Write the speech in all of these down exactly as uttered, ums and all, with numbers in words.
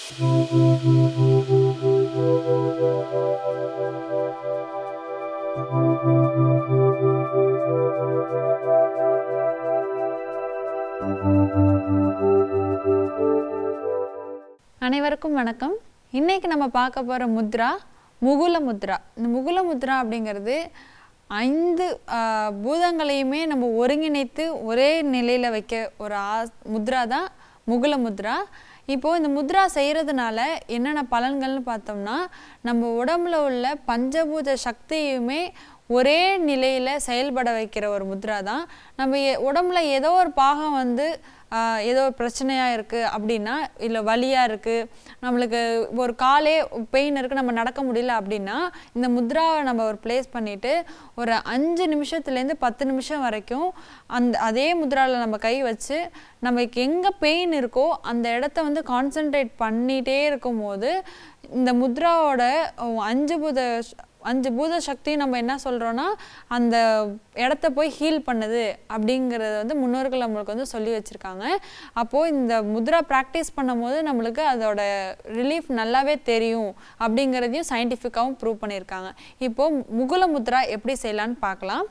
அனைவருக்கும் வணக்கம். இன்னைக்கு நம்ம பார்க்க போற முத்ரா முகுல முத்ரா. இந்த முகுல முத்ரா அப்படிங்கிறது ஐந்து பூதங்களையுமே நம்ம ஒருங்கிணைத்து ஒரே நிலையில வைக்க ஒரு முத்ரா தான் முகுல முத்ரா. இப்போ இந்த முத்ரா செய்யறதுனால என்னென்ன பலன்கள்னு பார்த்தோம்னா, நம்ம உடம்புல உள்ள பஞ்சபூத சக்தியுமே ஒரே நிலையில செயல்பட வைக்கிற ஒரு முத்ரா தான். நம்ம உடம்புல ஏதோ ஒரு பாகம் வந்து ஏதோ பிரச்சனையாக இருக்குது அப்படின்னா, இல்லை வலியாக இருக்குது, நம்மளுக்கு ஒரு காலே பெயின் இருக்குது, நம்ம நடக்க முடியல அப்படின்னா, இந்த முத்ராவை நம்ம ஒரு ப்ளேஸ் பண்ணிவிட்டு ஒரு அஞ்சு நிமிஷத்துலேருந்து பத்து நிமிஷம் வரைக்கும் அந்த அதே முத்ராவில் நம்ம கை வச்சு நமக்கு எங்கே பெயின் இருக்கோ அந்த இடத்த வந்து கான்சன்ட்ரேட் பண்ணிகிட்டே இருக்கும் போது இந்த முத்ராவோட அஞ்சு பூத அஞ்சு பூத சக்தியும் நம்ம என்ன சொல்கிறோன்னா அந்த இடத்த போய் ஹீல் பண்ணுது அப்படிங்கிறத வந்து முன்னோர்கள் நம்மளுக்கு வந்து சொல்லி வச்சுருக்காங்க. அப்போது இந்த முத்ரா ப்ராக்டிஸ் பண்ணும் போது நம்மளுக்கு அதோட ரிலீஃப் நல்லாவே தெரியும் அப்படிங்கிறதையும் சயின்டிஃபிக்காகவும் ப்ரூவ் பண்ணியிருக்காங்க. இப்போது முகுல முத்ரா எப்படி செய்யலான்னு பார்க்கலாம்.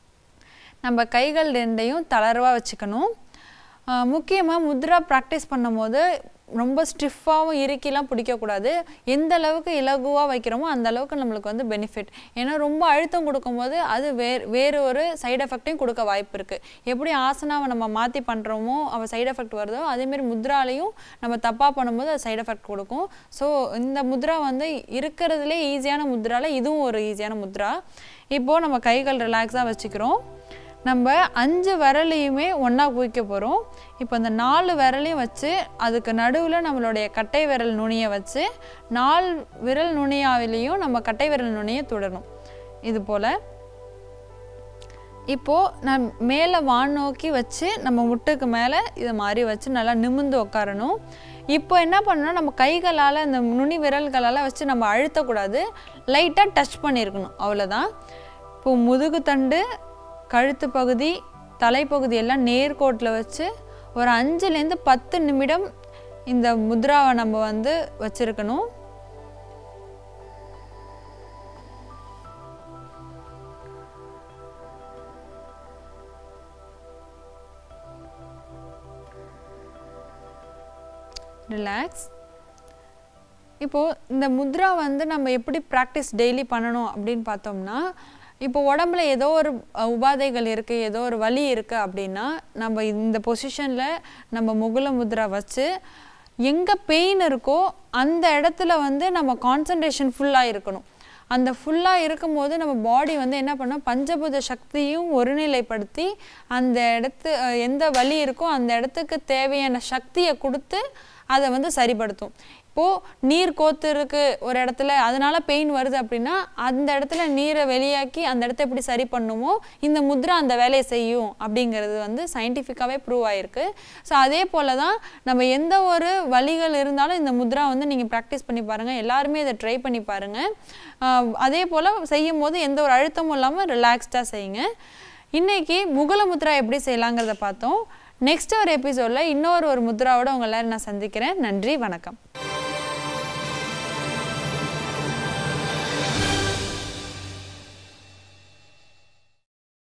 நம்ம கைகள் ரெண்டையும் தளர்வாக வச்சுக்கணும். முக்கியமாக முத்ரா ப்ராக்டிஸ் பண்ணும் போது ரொம்ப ஸ்டிஃபாகவும் இறுக்கிலாம் பிடிக்கக்கூடாது. எந்த அளவுக்கு இலகுவாக வைக்கிறோமோ அந்த அளவுக்கு நம்மளுக்கு வந்து பெனிஃபிட். ஏன்னா ரொம்ப அழுத்தம் கொடுக்கும்போது அது வேறு வேறு ஒரு சைடு எஃபெக்டையும் கொடுக்க வாய்ப்பு இருக்குது. எப்படி ஆசனாவை நம்ம மாற்றி பண்ணுறோமோ அவள் சைடு எஃபெக்ட் வருதோ அதேமாரி முத்ராலையும் நம்ம தப்பாக பண்ணும்போது அது சைடு எஃபெக்ட் கொடுக்கும். ஸோ இந்த முத்ரா வந்து இருக்கிறதுலே ஈஸியான முத்ராவில் இதுவும் ஒரு ஈஸியான முத்ரா. இப்போது நம்ம கைகள் ரிலாக்ஸாக வச்சுக்கிறோம். நம்ம அஞ்சு விரலையுமே ஒன்றா குவிக்க போகிறோம். இப்போ இந்த நாலு விரலையும் வச்சு அதுக்கு நடுவில் நம்மளுடைய கட்டை விரல் நுனியை வச்சு நாலு விரல் நுனியாவிலையும் நம்ம கட்டை விரல் நுனியை தொடரணும். இது போல் இப்போது நான் மேலே வான் நோக்கி வச்சு நம்ம முட்டுக்கு மேலே இதை மாதிரி வச்சு நல்லா நிமிர்ந்து உட்காரணும். இப்போ என்ன பண்ணணும், நம்ம கைகளால் அந்த நுனி விரல்களால் வச்சு நம்ம அழுத்தக்கூடாது, லைட்டாக டச் பண்ணியிருக்கணும், அவ்வளோதான். இப்போது முதுகு தண்டு, கழுத்து பகுதி, தலைப்பகுதி எல்லாம் நேர்கோட்டில் வச்சு ஒரு அஞ்சுலேருந்து பத்து நிமிடம் இந்த முத்ராவை நம்ம வந்து வச்சிருக்கணும். ரிலாக்ஸ். இப்போது இந்த முத்ரா வந்து நம்ம எப்படி ப்ராக்டிஸ் டெய்லி பண்ணணும் அப்படின்னு பார்த்தோம்னா, இப்போ உடம்புல ஏதோ ஒரு உபாதைகள் இருக்குது, ஏதோ ஒரு வலி இருக்குது அப்படின்னா நம்ம இந்த பொசிஷனில் நம்ம முகுல முத்ரா வச்சு எங்கே பெயின் இருக்கோ அந்த இடத்துல வந்து நம்ம கான்சன்ட்ரேஷன் ஃபுல்லாக இருக்கணும். அந்த ஃபுல்லாக இருக்கும்போது நம்ம பாடி வந்து என்ன பண்ணோம், பஞ்சபூத சக்தியும் ஒருநிலைப்படுத்தி அந்த இடத்து எந்த வலி இருக்கோ அந்த இடத்துக்கு தேவையான சக்தியை கொடுத்து அதை வந்து சரிப்படுத்தும். இப்போது நீர் கோத்து இருக்குது ஒரு இடத்துல, அதனால பெயின் வருது அப்படின்னா அந்த இடத்துல நீரை வெளியாக்கி அந்த இடத்த எப்படி சரி பண்ணுமோ இந்த முத்ரா அந்த வேலையை செய்யும் அப்படிங்கிறது வந்து சயின்டிஃபிக்காகவே ப்ரூவ் ஆகிருக்கு. ஸோ அதே போல் தான் நம்ம எந்த ஒரு வலிகள் இருந்தாலும் இந்த முத்ரா வந்து நீங்கள் ப்ராக்டிஸ் பண்ணி பாருங்கள். எல்லாருமே இதை ட்ரை பண்ணி பாருங்கள். அதே போல் செய்யும் போது எந்த ஒரு அழுத்தமும் இல்லாமல் ரிலாக்ஸ்டாக செய்யுங்க. இன்றைக்கி முகுல முத்ரா எப்படி செய்யலாங்கிறத பார்த்தோம். நெக்ஸ்ட் ஒரு எபிசோடில் இன்னொரு ஒரு முத்ராவோட உங்களை எல்லாரும் நான் சந்திக்கிறேன். நன்றி, வணக்கம்.